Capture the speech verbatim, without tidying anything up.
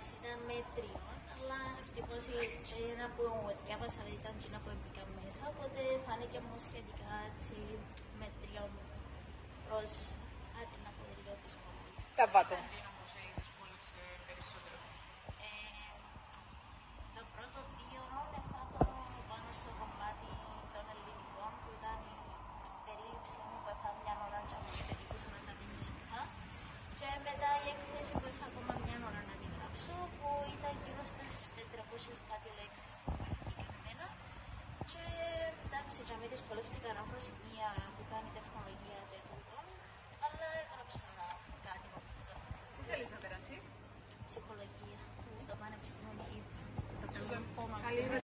εντάξει, ήταν μέτριο, αλλά ευτυχώς ένα που διάβασα ήταν εκείνα που έμπηκαν μέσα, οπότε φάνηκε μου σχετικά έτσι μέτριο προς άντε να πω λίγο δύσκολο. Καβάτο. Εκείνο που σε δυσκόλεψε περισσότερο. Ε, το πρώτο δύο έφατο πάνω στο κομμάτι των ελληνικών που ήταν η περίληψη μου που έφαγα μια ώρα και μου περίπου σαράντα πέντε λεπτά και μετά η έκθεση που έφαγα ακόμα μια ώρα να τη γράψω που ήταν γύρω στις τετρακόσιες κάτι λέξεις που βγήκαν εμένα και εντάξει και με δυσκολεύτηκα να βρω σημεία που ήταν η τεχνολογία και τούτο αλλά έγραψα κάτι νομίζω. Τι θέλεις να περάσεις? Ψυχολογία στο Πανεπιστήμιο Χ. Καλή